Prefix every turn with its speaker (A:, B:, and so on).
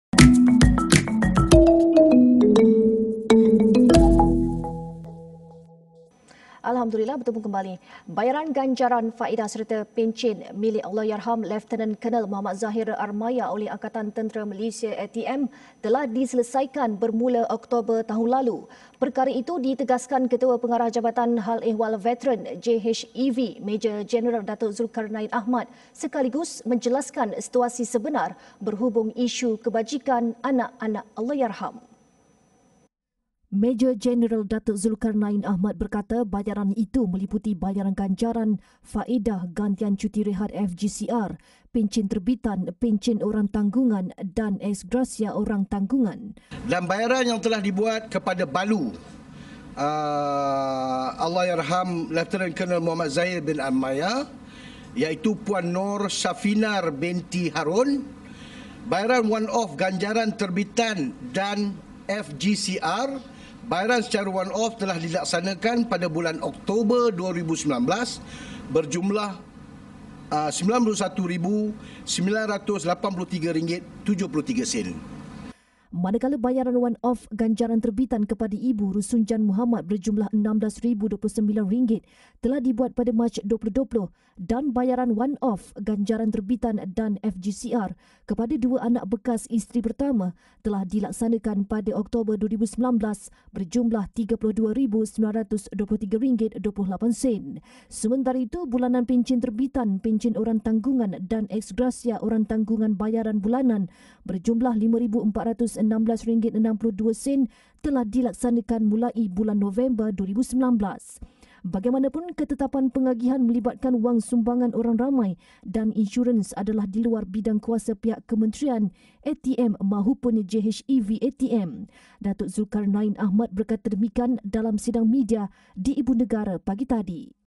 A: Alhamdulillah bertemu kembali. Bayaran ganjaran faedah serta pencen milik Allahyarham Lieutenant Colonel Muhammad Zahir Armaya oleh Angkatan Tentera Malaysia ATM telah diselesaikan bermula Oktober tahun lalu. Perkara itu ditegaskan Ketua Pengarah Jabatan Hal Ehwal Veteran JHEV Major Jeneral Datuk Zulkarnain Ahmad sekaligus menjelaskan situasi sebenar berhubung isu kebajikan anak-anak Allahyarham. Major Jeneral Datuk Zulkarnain Ahmad berkata bayaran itu meliputi bayaran ganjaran, faedah gantian cuti rehat FGCR, pencen terbitan, pencen orang tanggungan dan ex gratia orang tanggungan.
B: Dan bayaran yang telah dibuat kepada Balu, Allahyarham Lieutenant Colonel Muhammad Zahir bin Armaya, iaitu Puan Nur Safinar binti Harun, bayaran one-off ganjaran terbitan dan FGCR, bayaran secara one-off telah dilaksanakan pada bulan Oktober 2019 berjumlah RM91,983.73.
A: Manakala bayaran one-off ganjaran terbitan kepada Ibu Rusunjan Muhammad berjumlah RM16,029 telah dibuat pada Mac 2020 dan bayaran one-off ganjaran terbitan dan FGCR kepada dua anak bekas isteri pertama telah dilaksanakan pada Oktober 2019 berjumlah RM32,923.28. Sementara itu, bulanan pencen terbitan, pencen orang tanggungan dan ex gratia orang tanggungan bayaran bulanan berjumlah RM5,416.62 telah dilaksanakan mulai bulan November 2019. Bagaimanapun, ketetapan pengagihan melibatkan wang sumbangan orang ramai dan insurans adalah di luar bidang kuasa pihak kementerian, ATM mahupun JHEV ATM. Datuk Zulkarnain Ahmad berkata demikian dalam sidang media di Ibu Negara pagi tadi.